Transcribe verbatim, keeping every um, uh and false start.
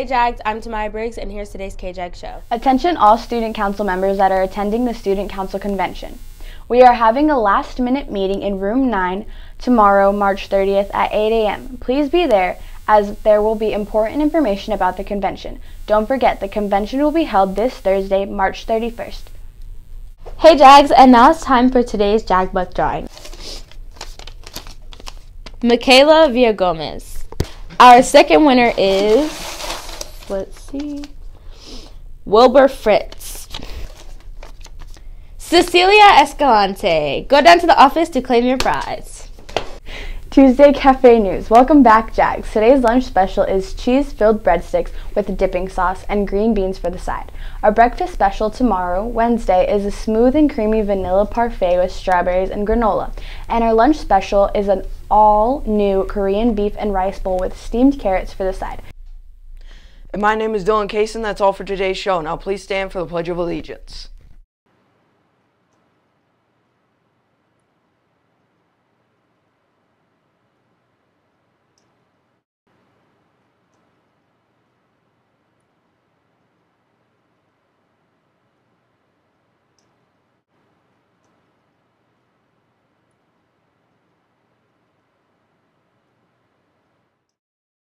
Hey Jags, I'm Tamaya Briggs, and here's today's K-Jag show. Attention all student council members that are attending the Student Council Convention. We are having a last-minute meeting in room nine tomorrow, March thirtieth at eight a m Please be there, as there will be important information about the convention. Don't forget, the convention will be held this Thursday, March thirty-first. Hey Jags, and now it's time for today's Jag Book drawing. Michaela Villagomez. Our second winner is, let's see, Wilbur Fritz. Cecilia Escalante. Go down to the office to claim your prize. Tuesday Cafe News. Welcome back, Jags. Today's lunch special is cheese-filled breadsticks with dipping sauce and green beans for the side. Our breakfast special tomorrow, Wednesday, is a smooth and creamy vanilla parfait with strawberries and granola. And our lunch special is an all-new Korean beef and rice bowl with steamed carrots for the side. And my name is Dylan Kaysen. That's all for today's show. Now please stand for the Pledge of Allegiance.